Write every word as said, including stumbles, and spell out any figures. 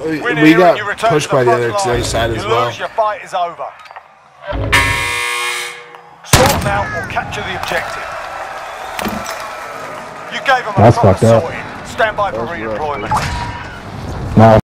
we, Win we here and got you return pushed to the by the front other, the line. other side you as well. lose, your fight is over. Sort them out or capture the objective. You gave them a That's proper fucked up. sorting. Stand by for That's rough, redeployment. dude. Now